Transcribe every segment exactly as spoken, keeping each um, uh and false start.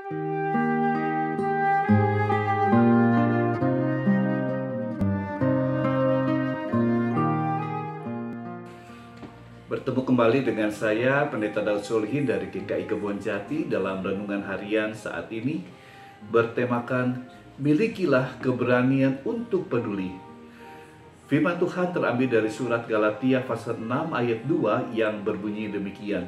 Bertemu kembali dengan saya, Pendeta Daud Solihin dari G K I Kebonjati dalam Renungan Harian saat ini bertemakan Milikilah Keberanian untuk Peduli. Firman Tuhan terambil dari surat Galatia pasal enam ayat dua yang berbunyi demikian.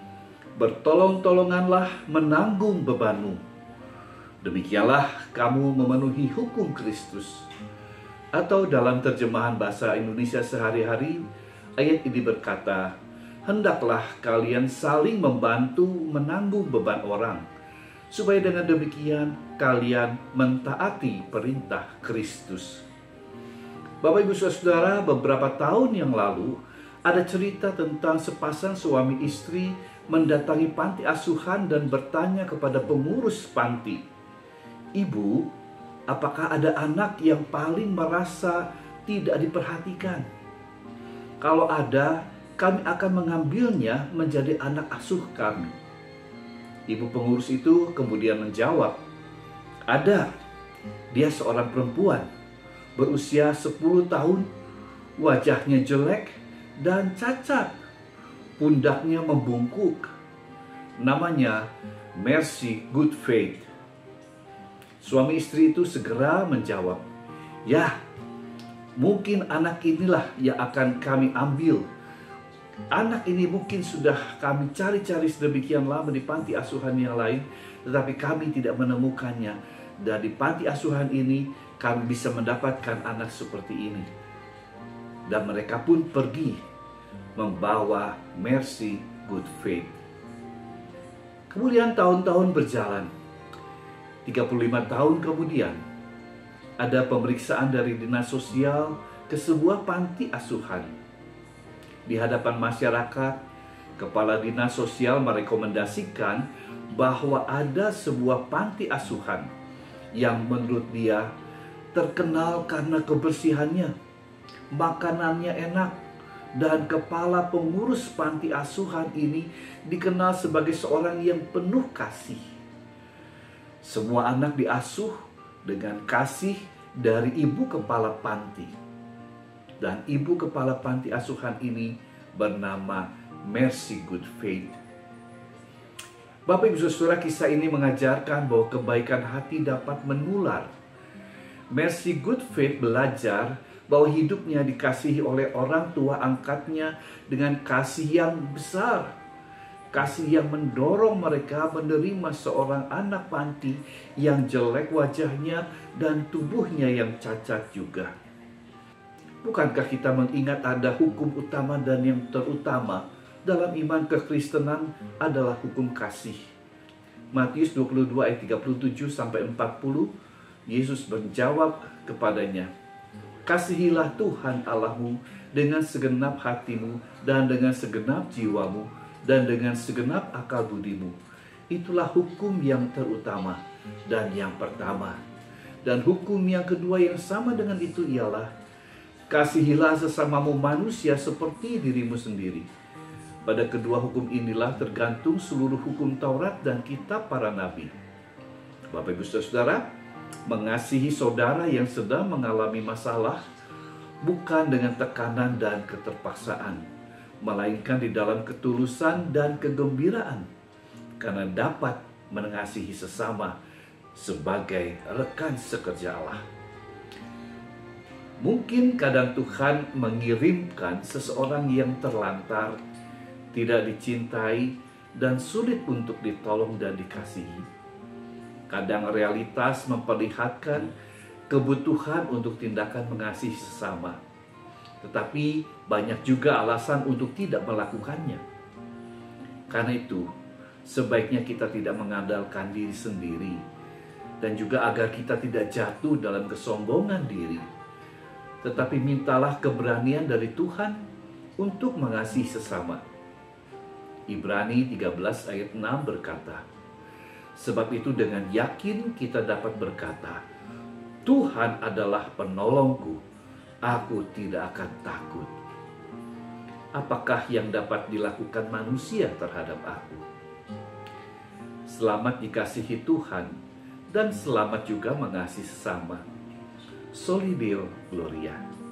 Bertolong-tolonganlah menanggung bebanmu. Demikianlah kamu memenuhi hukum Kristus. Atau dalam terjemahan bahasa Indonesia sehari-hari, ayat ini berkata, hendaklah kalian saling membantu menanggung beban orang, supaya dengan demikian kalian mentaati perintah Kristus. Bapak, Ibu, Saudara, beberapa tahun yang lalu ada cerita tentang sepasang suami istri mendatangi panti asuhan dan bertanya kepada pengurus panti, Ibu, apakah ada anak yang paling merasa tidak diperhatikan? Kalau ada, kami akan mengambilnya menjadi anak asuh kami. Ibu pengurus itu kemudian menjawab, ada. Dia seorang perempuan, berusia sepuluh tahun, wajahnya jelek dan cacat, pundaknya membungkuk. Namanya Mercy Goodfaith. Suami istri itu segera menjawab, ya, mungkin anak inilah yang akan kami ambil. Anak ini mungkin sudah kami cari-cari sedemikian lama di panti asuhan yang lain, tetapi kami tidak menemukannya. Dan di panti asuhan ini kami bisa mendapatkan anak seperti ini. Dan mereka pun pergi membawa Mercy Goodfaith. Kemudian tahun-tahun berjalan. tiga puluh lima tahun kemudian, ada pemeriksaan dari dinas sosial ke sebuah panti asuhan. Di hadapan masyarakat, kepala dinas sosial merekomendasikan bahwa ada sebuah panti asuhan yang menurut dia terkenal karena kebersihannya, makanannya enak, dan kepala pengurus panti asuhan ini dikenal sebagai seorang yang penuh kasih. Semua anak diasuh dengan kasih dari ibu kepala panti. Dan ibu kepala panti asuhan ini bernama Mercy Goodfaith. Bapak, Ibu, Saudara, kisah ini mengajarkan bahwa kebaikan hati dapat menular. Mercy Goodfaith belajar bahwa hidupnya dikasihi oleh orang tua angkatnya dengan kasih yang besar. Kasih yang mendorong mereka menerima seorang anak panti yang jelek wajahnya dan tubuhnya yang cacat juga. Bukankah kita mengingat ada hukum utama dan yang terutama dalam iman kekristenan adalah hukum kasih. Matius dua puluh dua ayat tiga puluh tujuh sampai empat puluh, Yesus menjawab kepadanya, kasihilah Tuhan Allahmu dengan segenap hatimu dan dengan segenap jiwamu dan dengan segenap akal budimu. Itulah hukum yang terutama dan yang pertama. Dan hukum yang kedua yang sama dengan itu ialah, kasihilah sesamamu manusia seperti dirimu sendiri. Pada kedua hukum inilah tergantung seluruh hukum Taurat dan kitab para nabi. Bapak, Ibu, Saudara, mengasihi saudara yang sedang mengalami masalah bukan dengan tekanan dan keterpaksaan, melainkan di dalam ketulusan dan kegembiraan, karena dapat mengasihi sesama sebagai rekan sekerja Allah. Mungkin kadang Tuhan mengirimkan seseorang yang terlantar, tidak dicintai, dan sulit untuk ditolong dan dikasihi. Kadang realitas memperlihatkan kebutuhan untuk tindakan mengasihi sesama, tetapi banyak juga alasan untuk tidak melakukannya. Karena itu, sebaiknya kita tidak mengandalkan diri sendiri, dan juga agar kita tidak jatuh dalam kesombongan diri, tetapi mintalah keberanian dari Tuhan untuk mengasihi sesama. Ibrani tiga belas ayat enam berkata, sebab itu dengan yakin kita dapat berkata, Tuhan adalah penolongku, aku tidak akan takut. Apakah yang dapat dilakukan manusia terhadap aku? selamat dikasihi Tuhan, dan selamat juga mengasihi sesama. Soli Deo Gloria.